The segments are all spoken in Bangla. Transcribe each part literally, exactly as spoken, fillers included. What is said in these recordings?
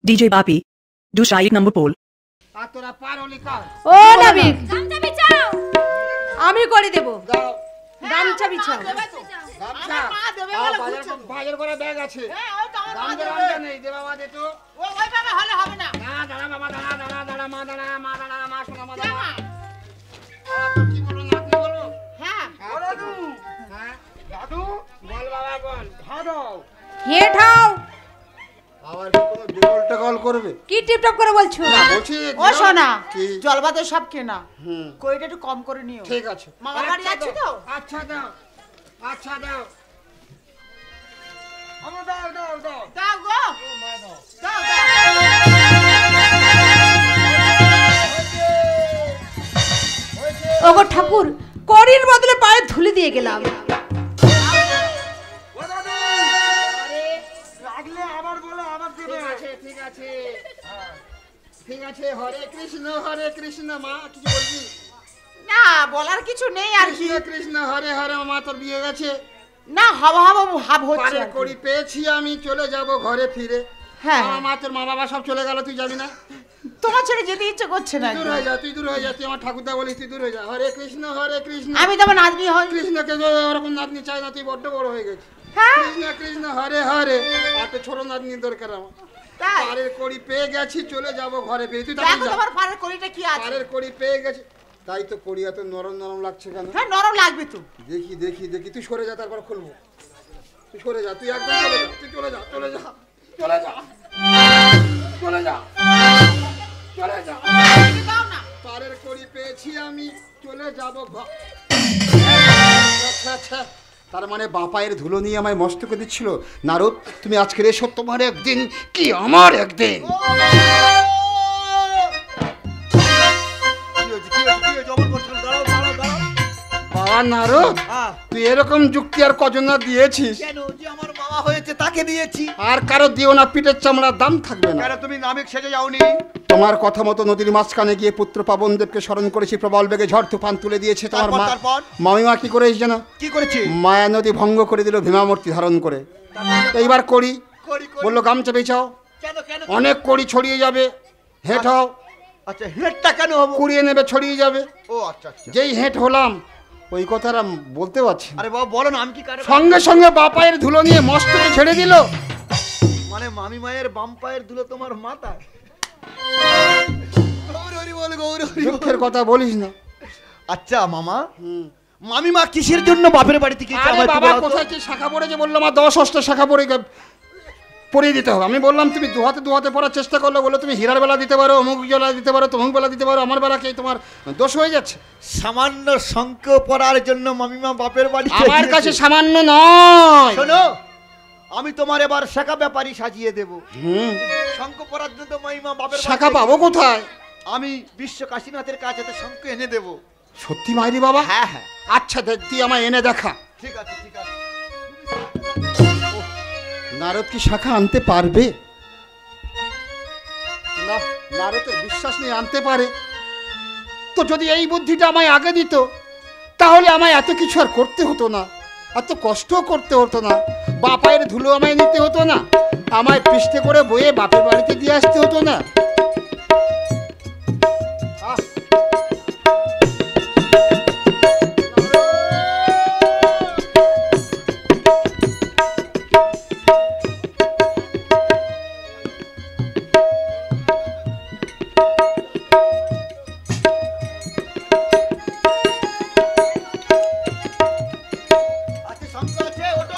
डीजे बापी दूसरा एक नंबर पोल আর তোরা পার হলি কার ও নাবিক গামছা বিছাও আমি করে দেব গামছা বিছাও গামছা মা দেবে বলে বাজার বাজার করে ব্যাগ আছে হ্যাঁ ওই তো আমার গামছা গামছা নেই দে বাবা দে তো ও ওই বাবা হলে হবে না না দাঁড়া বাবা দাঁড়া দাঁড়া দাঁড়া মা দাঁড়া মা দাঁড়া মা শোনা মা দাঁড়া কি বলো না কি বলো হ্যাঁ দাদু হ্যাঁ দাদু বল বাবা বল ভালো হেট হও আবার কি কোনো বিকল টাকল করবে কি টিপটপ করে বলছো না বলছি ও সোনা কি জলবাদে সব কেনা হুম কইটা একটু কম করে নিও ঠিক আছে মামা বাড়ি যাচ্ছি তো আচ্ছা দাও আচ্ছা দাও আমরা দাও দাও দাও দাও গো ও মা দাও দাও দাও ওগো ঠাকুর করির বদলে পায়ে ধুলি দিয়ে গেলাম ও দাদু আরে লাগলে আবার বলো আবার দেবে ঠিক আছে ঠিক আছে ঠিক আছে হরে কৃষ্ণ হরে কৃষ্ণ মা কিছু বলবি না বলার কিছু নেই আর কি কৃষ্ণ কৃষ্ণ হরে হরে মা তোর বিয়ে গেছে না হাওয়া হাওয়া হাব হচ্ছে পারে করি পেয়েছি আমি চলে যাব ঘরে ফিরে হ্যাঁ আমার মা তোর মা বাবা সব চলে গেল তুই যাবি না তোমার ছেড়ে যেতে ইচ্ছে করছে না দূর হয়ে যা তুই দূর হয়ে যা তুই আমার ঠাকুরদা বলিস তুই দূর হয়ে যা হরে কৃষ্ণ হরে কৃষ্ণ আমি তো আমার নাতনি হই কৃষ্ণকে যে ওরকম নাতনি চাই না তুই বড্ড বড় হয়ে গেছিস হ্যাঁ কৃষ্ণ কৃষ্ণ হরে হরে আর তো ছোট নাতনি দরকার আমার তাই পারের কড়ি পেয়ে গেছি চলে যাব ঘরে ফিরে তুই দেখো তাড়াতাড়ি যা তোমার পাড়ের কড়িটা কি আছে পারের কড়ি পেয়ে গেছি তাই তো কড়ি এত নরম নরম লাগছে কেন হ্যাঁ নরম লাগবে তো দেখি দেখি দেখি তুই সরে যা তারপর খুলবো তুই সরে যা তুই একদম চলে যা তুই চলে যা চলে যা চলে যা চলে যা চলে যা দাও না পারের কড়ি পেয়েছি আমি চলে যাব ঘর আচ্ছা আচ্ছা তার মানে বাপায়ের ধুলো নিয়ে আমায় মস্তকে দিচ্ছিল নারদ তুমি আজকের এসো তোমার একদিন কি আমার একদিন বাবা নারদ তুই এরকম যুক্তি আর কজন না দিয়েছিস কেন যে আমার মামা হয়েছে তাকে দিয়েছি আর কারো দিও না পিঠের চামড়ার দাম থাকবে না কেন তুমি নাবিক সেজে যাওনি তোমার কথা মতো নদীর মাঝখানে গিয়ে পুত্র পাবনদেবকে স্মরণ করেছি প্রবল বেগে ঝড় তুফান তুলে দিয়েছে তোমার তারপর, মা তারপর? মামিমা কি করেছে জানো কি করেছি মায়া নদী ভঙ্গ করে দিল ভীমামূর্তি ধারণ করে এইবার করি করি করি বললো গামছা বেচাও কেন কেন অনেক কড়ি ছড়িয়ে যাবে হেঁট হও আচ্ছা হেডটা কেন হবো কুড়িয়ে নেবে ছড়িয়ে যাবে ও আচ্ছা আচ্ছা যেই হেঁট হলাম ওই কথাটা বলতে পারছি না। আরে বাবা বলো না আমি কি কারে সঙ্গে সঙ্গে বাপায়ের ধুলো নিয়ে মস্তকে ছেড়ে দিল মানে মামি মায়ের বাম পায়ের ধুলো তোমার মাথা গৌর হরি বল গৌর হরি বল। দুঃখের কথা বলিস না আচ্ছা মামা মামি মা কিসের জন্য বাপের বাড়ি থেকে আরে বাবা কোথায় কি শাখা পড়েছে বললো আমার দশ অষ্ট শাখা পড়ে গে- পরিয়ে দিতে হবে আমি বললাম তুমি দুহাতে দুহাতে পড়ার চেষ্টা করলে বলো তুমি হীরার বেলা দিতে পারো অমুক বেলা দিতে পারো তমুক বেলা দিতে পারো আমার বেলা কি তোমার দোষ হয়ে যাচ্ছে সামান্য শঙ্খ পড়ার জন্য মামিমা বাপের বাড়ি আমার কাছে সামান্য নয় শোনো আমি তোমার এবার শাখা ব্যাপারী সাজিয়ে দেব হুম শঙ্খ পড়ার জন্য মামিমা বাপের বাড়ি শাখা থেকে- পাবো কোথায় আমি বিশ্ব কাশীনাথের কাছে তো শঙ্খ এনে দেব সত্যি মাইরি বাবা হ্যাঁ হ্যাঁ আচ্ছা দেখ তুই আমায় এনে দেখা ঠিক আছে ঠিক আছে নারদ কি শাখা আনতে পারবে না নারদ বিশ্বাস নিয়ে আনতে পারে তো যদি এই বুদ্ধিটা আমায় আগে দিত তাহলে আমায় এত কিছু আর করতে হতো না এত কষ্ট করতে হতো না বাপায়ের ধুলো আমায় নিতে হতো না আমায় পৃষ্ঠে করে বয়ে বাপের বাড়িতে দিয়ে আসতে হতো না আহ আচ্ছা শঙ্খ আছে ওটো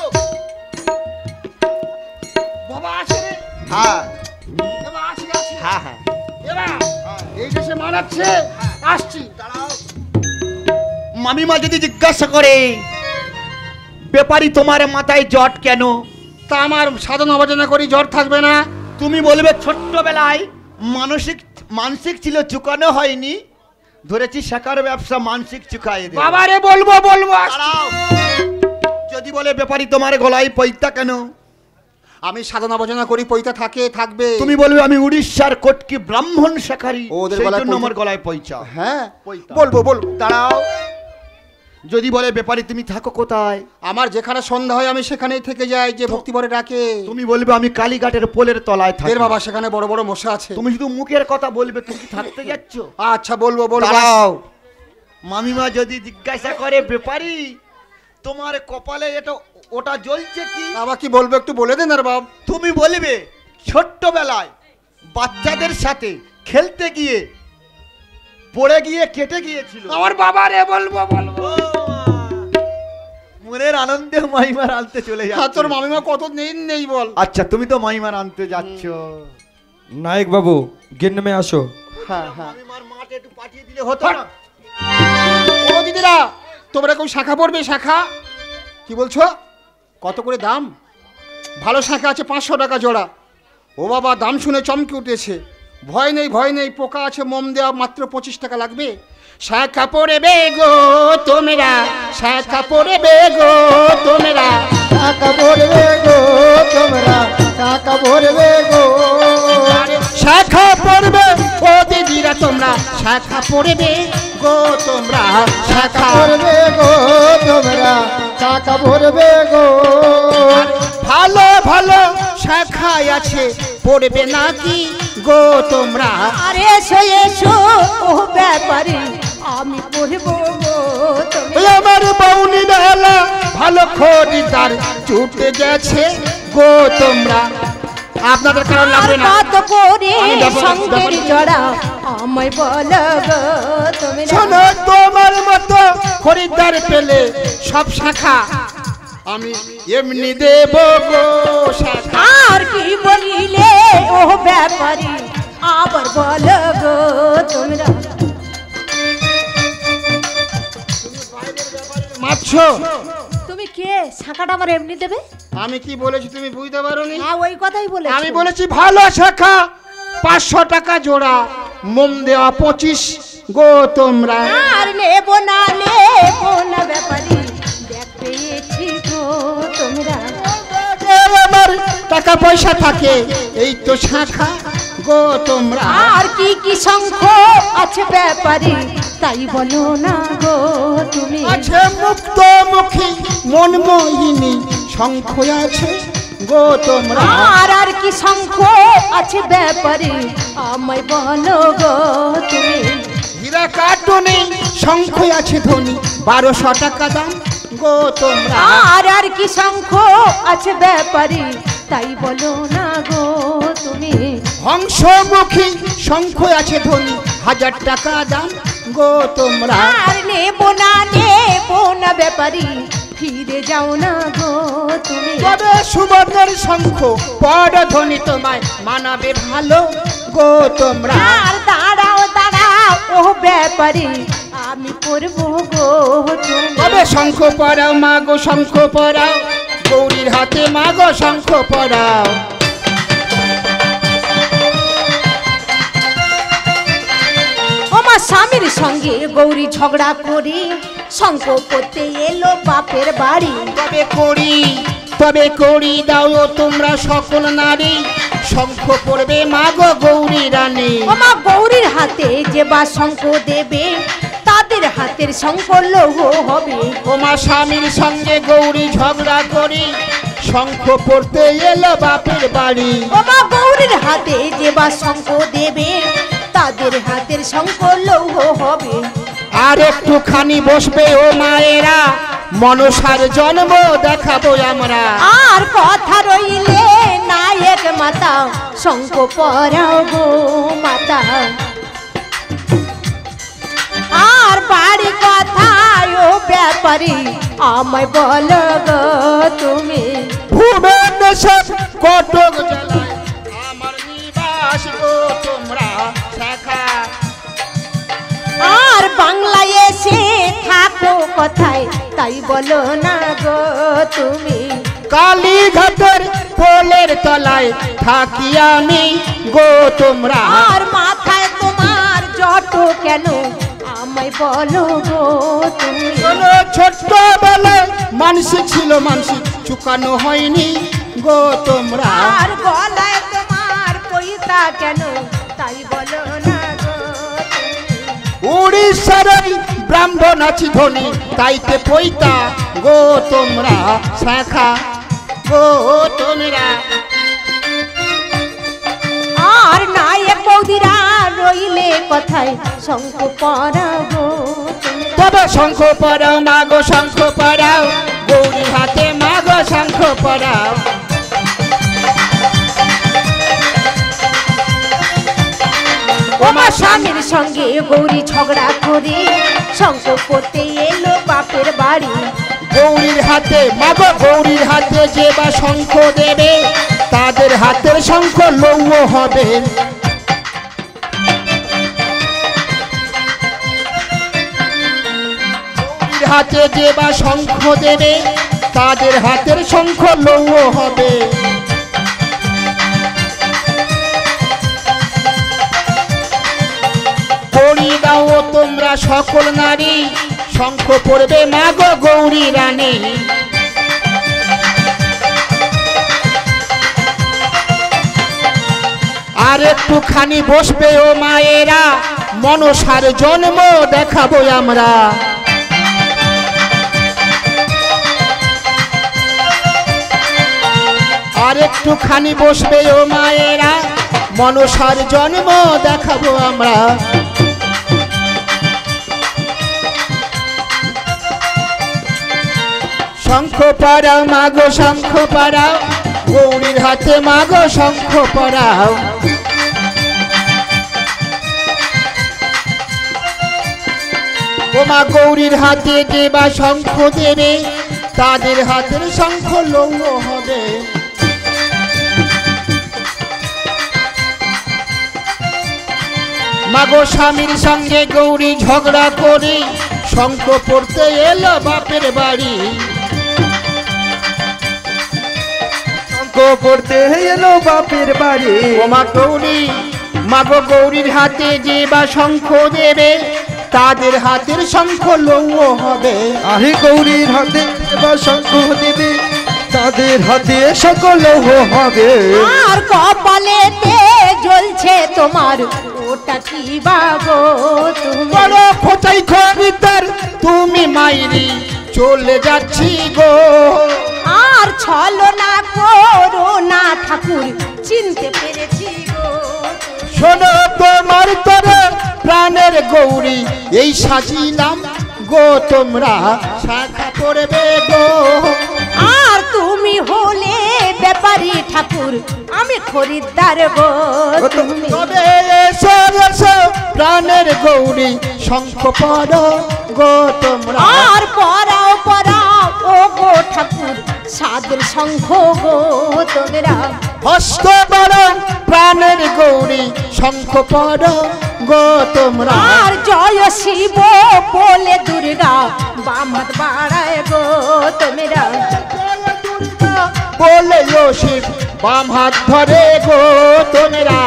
বাবা আছে রে হ্যাঁ বাবা আছে আছে হ্যাঁ হ্যাঁ এবার এই দেশে মানাচ্ছে আসছি দাঁড়াও মামিমা যদি জিজ্ঞাসা করে ব্যাপারী তোমার মাথায় জট কেন তা আমার সাধন অবচনা করি জ্বর থাকবে না তুমি বলবে ছোট্টবেলায় মানসিক মানসিক ছিল চুকানো হয়নি ধরেছি শাখার ব্যবসা মানসিক চুকাই দেব বাবারে বলবো বলবো আসছি। দাঁড়াও যদি বলে ব্যাপারী তোমার গলায় পৈতা কেন আমি সাধন অবচনা করি পৈতা থাকে থাকবে তুমি বলবে আমি উড়িষ্যার কটকি ব্রাহ্মণ শাখারি ওদের সেই গলায় জন্য পৈতা- আমার গলায় পৈচা হ্যাঁ পৈতা। বলবো বলবো দাঁড়াও যদি বলে ব্যাপারী তুমি থাকো কোথায়, আমার যেখানে সন্ধ্যা হয় আমি সেখানেই থেকে যাই, যে ভক্তি ভরে ডাকে। তুমি বলবে আমি কালীঘাটের পোলের তলায় থাকি। এর বাবা সেখানে বড় বড় মশা আছে। তুমি শুধু মুখের কথা বলবে, তুমি কি থাকতে যাচ্ছ? আচ্ছা বলবো বলবো। দাঁড়াও, মামিমা যদি জিজ্ঞাসা করে ব্যাপারী তোমার কপালে এটা ওটা জ্বলছে কি, আবার কি বলবো একটু বলে দেন আর বাপ। তুমি বলবে ছোট্টবেলায় বাচ্চাদের সাথে খেলতে গিয়ে পড়ে গিয়ে কেটে গিয়েছিল। আমার বাবা রে বলবো বলবো। মনের আনন্দে মাইমার আনতে চলে হ্যাঁ, যাচ্ছ। তোর মামিমা কত নেই নেই বল। আচ্ছা তুমি তো মাইমার আনতে যাচ্ছ। নায়ক বাবু গেট নামে আসো। হ্যাঁ হ্যাঁ। মামিমার মাঠে একটু পাঠিয়ে দিলে হতো না? ও দিদিরা, তোমরা কেউ শাখা পড়বে? শাখা কি বলছো? কত করে দাম? ভালো শাখা আছে পাঁচশো টাকা জোড়া। ও বাবা, দাম শুনে চমকে উঠেছে। ভয় নেই ভয় নেই, পোকা আছে মোম দেওয়া, মাত্র পঁচিশ টাকা লাগবে। শাখা পড়বে গো তোমরা, শাখা পড়বে গো তোমরা, শাখা পড়বে গো তোমরা, শাখা পড়বে গো, শাখা পড়বে ও দিদিরা তোমরা, শাখা পড়বে গো তোমরা, শাখা পড়বে গো তোমরা, শাখা পড়বে গো। ভালো ভালো শাখায় আছে, পড়বে নাকি গো তোমরা? আরে এসো এসো ও ব্যাপারী, আমি পড়বো গো তুমি। ওই আমার বউনি বেলা ভালো খরিদার ছুটে গেছে গো তোমরা। আপনাদের কারণ লাগবে না। কত করে আমি ব্যাপার- সঙ্গের ব্যাপার- জড়া আমায় বলো গো তুমি। শোনো, তোমার মতো খরিদার পেলে সব শাখা আমি এমনি দেব গো শাখা। আর কি বলিলে ও ব্যাপারী, আবার বলো গো তোমরা। মারছো? তুমি কে? শাখাটা আমার এমনি দেবে? আমি কি বলেছি তুমি বুঝতে পারোনি? হ্যাঁ ওই কথাই বলে। আমি বলেছি ভালো শাখা পাঁচশো টাকা জোড়া, মোম দেওয়া পঁচিশ গো তোমরা। আর নেবো না নেবো না ব্যাপারী, দেখ পেয়েছি গো তোমরা। আমার টাকা পয়সা থাকে এই তো শাখা গো তোমরা। আর কি কি শঙ্খ আছে ব্যাপারী, তাই বলো না গো তুমি। আছে মুক্ত মুখী মন মোহিনী শঙ্খ আছে গো তোমরা। আর আর কি শঙ্খ আছে ব্যাপারী, আমায় বলো গো তুমি। হীরা কাটুনি শঙ্খ আছে ধনী, বারোশো টাকা দাম গো তোমরা। আর আর কি শঙ্খ আছে ব্যাপারী, তাই বলো না গো তুমি। হংসমুখী শঙ্খ আছে ধনী, হাজার টাকা দাম গো তোমরা। আর নেবো না নেবো না ব্যাপারী, ফিরে যাও না গো তুমি। তবে সুবর্ণের শঙ্খ বড় ধনী, তোমায় মানাবে ভালো গো তোমরা। আর দাঁড়াও দাঁড়াও ও ব্যাপারী, আমি করবো গো তুমি। তবে শঙ্খ পরাও মা গো, শঙ্খ পরাও গৌরীর হাতে মা গো, শঙ্খ পরাও। আমার স্বামীর সঙ্গে গৌরী ঝগড়া করে শঙ্খ করতে এলো বাপের বাড়ি। তবে করি তবে করি দাও ও তোমরা সকল নারী, শঙ্খ পড়বে মা গো গৌরী রানী। ওমা গৌরীর হাতে যে বা শঙ্খ দেবে, তাদের হাতের শঙ্খ লৌহ হবে। ওমা স্বামীর সঙ্গে গৌরী ঝগড়া করি, শঙ্খ পড়তে এলো বাপের বাড়ি। ওমা গৌরীর হাতে যে বা শঙ্খ দেবে, তাদের হাতের শঙ্খ লৌহ হবে। আর একটুখানি বসবে ও মায়েরা, মনসার জন্ম দেখাবো আমরা। আর কথা রইলে নায়ক মাতা, শঙ্খ পরাও গো মাতা। আর বাড়ি কথায় ও ব্যাপারী, আমায় বলো গো তুমি। ভুবনেশ্বর কটক জেলায় আমার নিবাস গো তোমরা শাখা। আর বাংলায় এসে থাকো কথায়, তাই বলো না গো তুমি। কালীঘাটের পোলের তলায় থাকি আমি গো তোমরা। আর মাথায় তোমার জট কেন, আমায় বলো গো তুমি। শোনো, ছোট্টবেলায় মানসিক ছিল, মানসিক চুকানো হয়নি গো তোমরা। আর গলায় তোমার পয়সা কেন, তাই বলো না গো তুমি। উড়িষ্যার ব্রাহ্মণ আছি ধনী তাইতে পৈতা গো তোমরা শাখা গো তোমরা। আর নায়ক বৌদিরা রইলে কথায় শঙ্খ পরাবো তবে শঙ্খ পরাও মাগো শঙ্খ পরাও গৌরী হাতে মাগো শঙ্খ পরাও। ওমা স্বামীর সঙ্গে গৌরী ঝগড়া করে শঙ্খ পড়তে এলো বাপের বাড়ি। গৌরীর হাতে মাগো গৌরীর হাতে যে বা শঙ্খ দেবে তাদের হাতের শঙ্খ লৌহ হবে। গৌরীর হাতে যে বা শঙ্খ দেবে তাদের হাতের শঙ্খ লৌহ হবে। গৌরী দাও তোমরা সকল নারী শঙ্খ পড়বে মাগো গৌরী রানী। আর একটুখানি বসবে ও মায়েরা মনসার জন্ম দেখাবো আমরা। আর একটুখানি বসবে ও মায়েরা মনসার জন্ম দেখাবো আমরা। শঙ্খ পরাও মাগো শঙ্খ পরাও গৌরীর হাতে মাগো শঙ্খ পরাও। ও মা গৌরীর হাতে যে বা শঙ্খ দেবে তাদের হাতের শঙ্খ লৌহ হবে। মাগো স্বামীর সঙ্গে গৌরী ঝগড়া করে শঙ্খ পড়তে এলো বাপের বাড়ি। শঙ্খ পড়তে এলো বাপের বাড়ি। ও মা গৌরী মাগো গৌরীর হাতে যে বা শঙ্খ দেবে তাদের হাতের শঙ্খ লৌহ হবে। আহে গৌরীর হাতে বা শঙ্খ দেবে তাদের হাতে সকল হবে। আর কপালেতে জ্বলছে তোমার ওটা কি বাগো তুমি? বড় খোঁচাই খরিদ্দার তুমি মাইরি চলে যাচ্ছি গো। আর ছলো না করো না ঠাকুর চিনতে পেরেছি গো। শোনো তোমার তরে প্রাণের গৌরী এই সাজিলাম গো তোমরা শাখা পড়বে গো। আর তুমি হলে ব্যাপারী ঠাকুর আমি খরিদ্দার গো তুমি। তবে এসো এসো প্রাণের গৌরী শঙ্খ পড়ো গো তোমরা। আর পরাও পরাও ও গো ঠাকুর সাদের শঙ্খ গো তোমরা। হস্ত বরণ প্রাণের গৌরী শঙ্খ পড়ো গো তোমরা। আর জয় শিব বলে দুর্গা বাম হাত বাড়ায় গো তোমরা। বলে ও শিব বাম হাত ধরে গো তোমরা।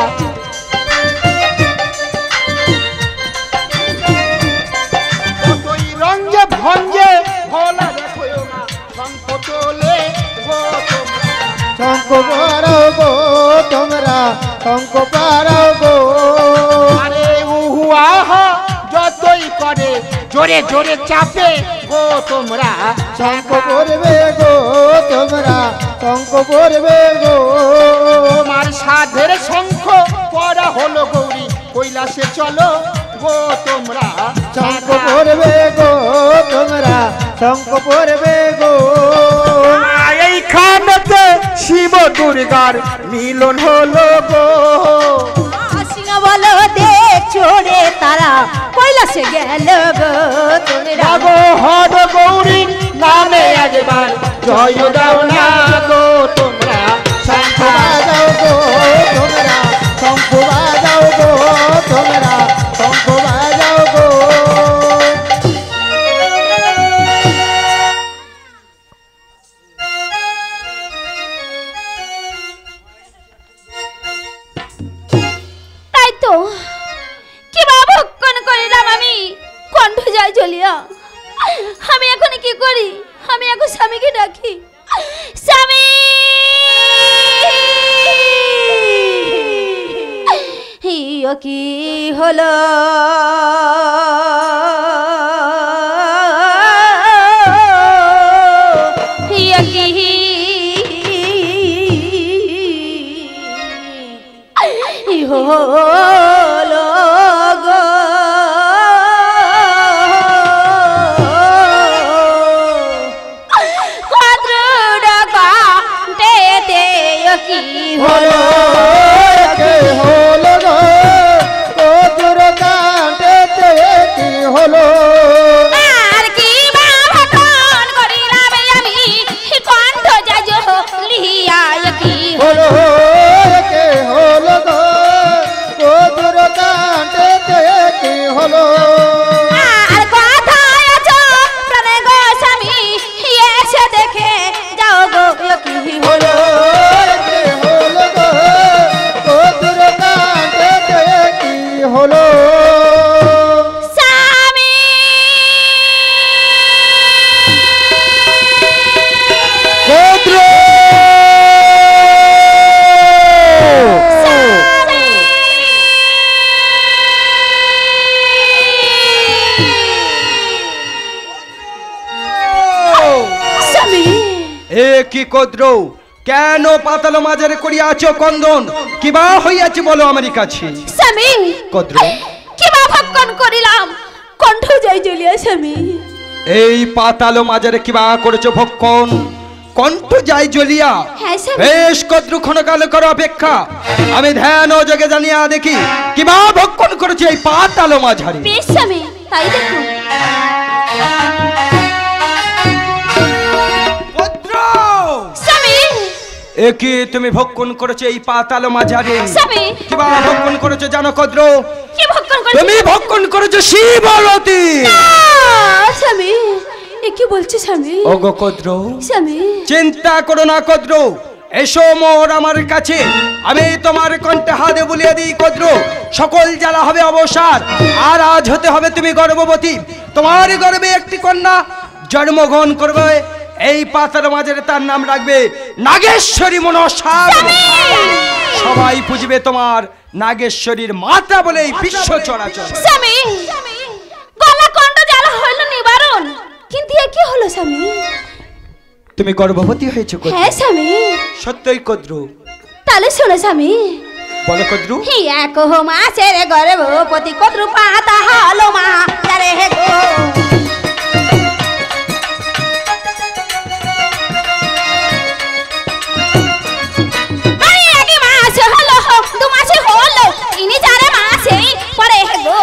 কতই রঞ্জে ভঞ্জে ভোলা দেখো না শঙ্খ তোলে গো তোমরা। শঙ্খ পরাও গো তোমরা শঙ্খ পরাও গো। আরে উহু আহা যতই করে জোরে জোরে চাপে গো তোমরা। শঙ্খ পড়বে গো তোমরা শঙ্খ পড়বে গো। তোমার সাধের শঙ্খ পরা হলো গৌরী কৈলাসে চলো গো তোমরা। শঙ্খ পড়বে গো তোমরা শঙ্খ পড়বে গো। এইখানেতে শিব দুর্গার মিলন হলো গো। সিংহ বলো দে চড়ে তারা কৈলাসে গেল গো তোমরা। গো হর গৌরী নামে একবার জয় দাও না গো তোমরা। শঙ্খ বাজাও গো তোমরা শঙ্খ বাজাও গো তোমরা শঙ্খ বাজাও গো। তাই তো কি বাবু কোন করিলাম আমি কণ্ঠ যায় জ্বলিয়া। আমি এখন কি করি? আমি এখন স্বামীকে ডাকি। স্বামী কি হলো? হলো গো কি হলো কে হলো গো কদুর কাঁটেতে কি হলো আর কি বাভাতন করিলাম আমি কণ্ঠ যাজ লিয়া কি হলো কে হলো গো কদুর কাঁটেতে কি হলো আর কথায় আছো প্রাণে গো স্বামী এসে দেখে যাও গো কি হলো হলো স্বামী পুত্র স্বামী এ কি কদ্র কেন পাতাল মাজারে করিয়াছ কন্দন কিবা হইয়াছে বলো আমার কাছে স্বামী কদ্র কিবা ভক্ষণ করিলাম কণ্ঠ যাই জ্বলিয়া স্বামী এই পাতাল মাজারে কিবা করেছো ভক্ষণ কণ্ঠ যাই জ্বলিয়া হ্যাঁ স্বামী বেশ কদ্র ক্ষণকাল করো অপেক্ষা আমি ধ্যান ও যোগে জানিয়া দেখি কিবা ভক্ষণ করেছে এই পাতাল মাঝারে বেশ স্বামী তাই দেখো কদ্র স্বামী এ কি তুমি ভক্ষণ করেছো এই পাতাল মাঝারে স্বামী কিবা ভক্ষণ করেছো জানো কদ্র কি ভক্ষণ করেছি তুমি ভক্ষণ করেছো শিবলতী স্বামী এ কি বলছো স্বামী ওগো কদ্র স্বামী চিন্তা করো না কদ্র এসো মোর আমার কাছে আমি তোমার কণ্ঠে হাতে বুলিয়ে দিই কদ্র সকল জ্বালা হবে অবসাদ আর আজ হতে হবে তুমি গর্ভবতী তোমার গর্ভে একটি কন্যা জন্মগ্রহণ করবে এই পাতার মাঝে তার নাম রাখবে নাগেশ্বরী মনসা সবাই পুজবে তোমার নাগেশ্বরীর মাতা বলে এই বিশ্ব চরাচর স্বামী গলা কণ্ঠ জ্বালা হইল নিবারণ কিন্তু এ কি হলো স্বামী তুমি গর্ভবতী হয়েছো কদ্র হ্যাঁ স্বামী সত্যই কদ্র তাহলে শোনো স্বামী বলো কদ্র এক মাসের গর্ভবতী কদ্রু পাতা হলো মা তারে হে গো আরে এক মাস হলো দু মাসে হলো ইনি চারে মাসে পরে হে গো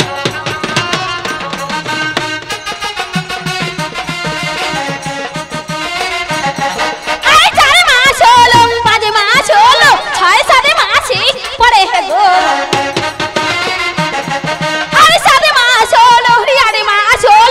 আরে চারে মাস হলো পাঁচ মাস হলো ছয় সাতে মাসে পরে হে গো আরে সাতে মাস হলো আরে মাস হলো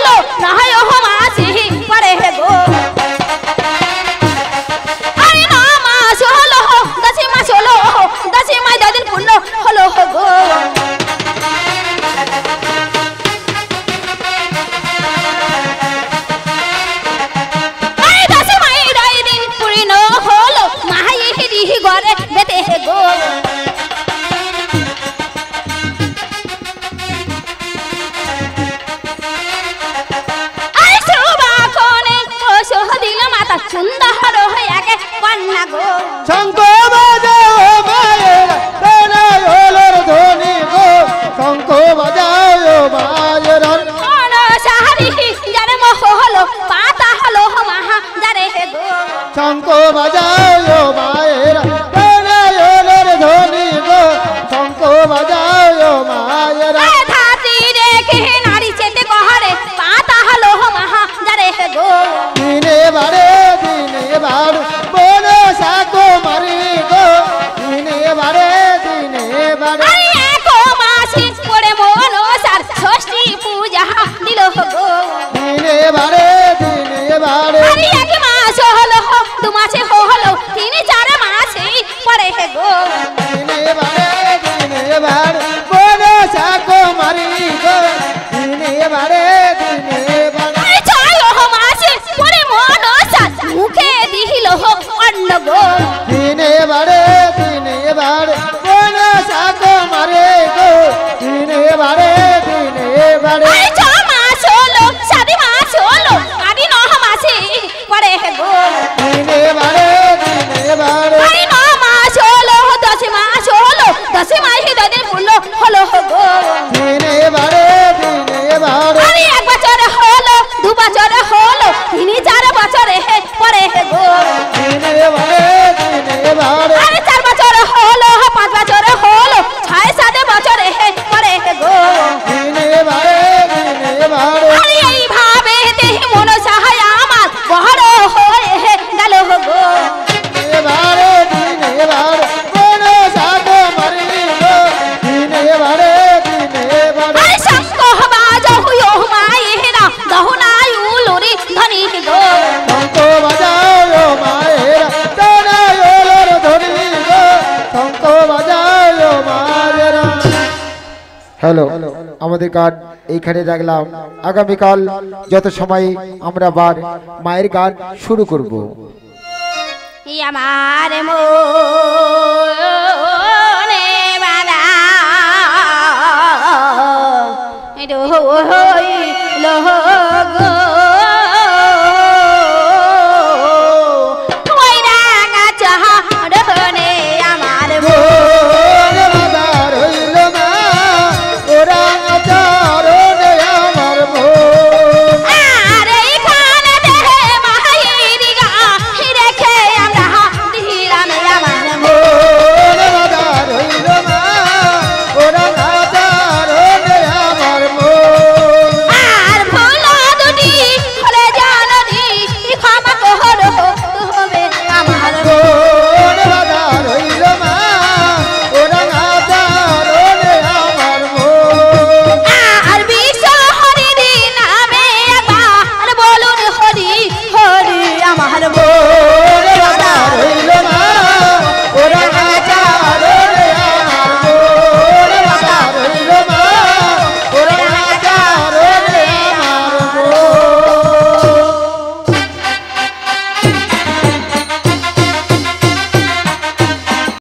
হ্যালো, আমাদের গান এইখানে রাখলাম। আগামীকাল যত সময় আমরা আবার মায়ের গান শুরু করব। আমার মন